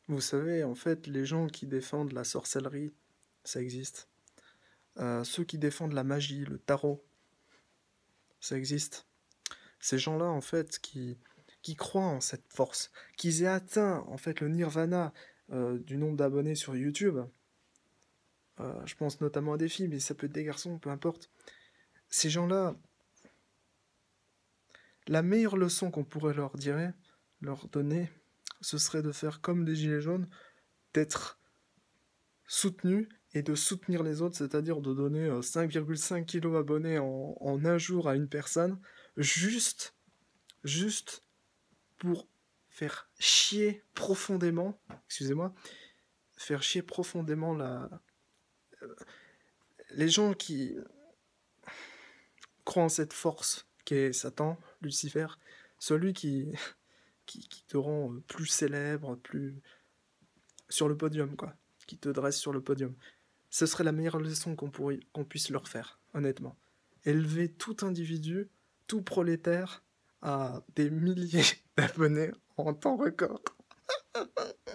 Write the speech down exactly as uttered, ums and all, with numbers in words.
Vous savez, en fait, les gens qui défendent la sorcellerie, ça existe. Heu, ceux qui défendent la magie, le tarot, ça existe. Ces gens-là, en fait, qui qui croient en cette force, qu'ils aient atteint, en fait, le nirvana, heu, du nombre d'abonnés sur YouTube, heu, je pense notamment à des filles, mais ça peut être des garçons, peu importe. Ces gens-là, la meilleure leçon qu'on pourrait leur dirait leur donner, ce serait de faire comme les gilets jaunes, d'être soutenus et de soutenir les autres, c'est-à-dire de donner, heu, cinq virgule cinq kilos abonnés en en un jour à une personne, juste juste pour faire chier profondément, excusez-moi, faire chier profondément la les gens qui croient en cette force qu'est Satan, Lucifer, celui qui qui qui te rend, heu, plus célèbre, plus sur le podium, quoi, qui te dresse sur le podium. Ce serait la meilleure leçon qu'on pourrait qu'on puisse leur faire, honnêtement. Élever tout individu, tout prolétaire à des milliers d'abonnés en temps record.